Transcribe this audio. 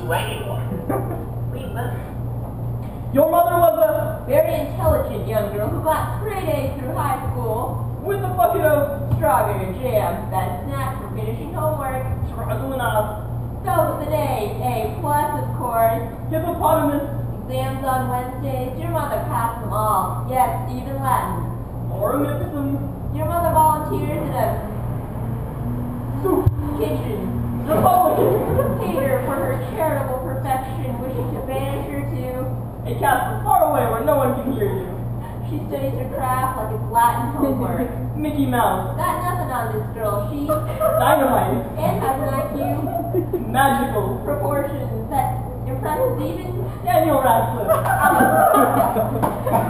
to anyone. Read books. Your mother was a very intelligent young girl who got straight A's through high school with a bucket of strawberry jam that snack for finishing homework. So with an A plus of course. Hippopotamus. Exams on Wednesdays. Your mother passed them all. Yes, even Latin. Ornithism. Your mother volunteers in a soup kitchen. Republican. Cater for her charitable perfection, wishing to banish her to a castle far away where no one can hear you. She studies her craft like it's Latin homework. Mickey Mouse. Got nothing on this girl. She dynamite. And has an IQ magical proportions that impresses even Daniel Radcliffe.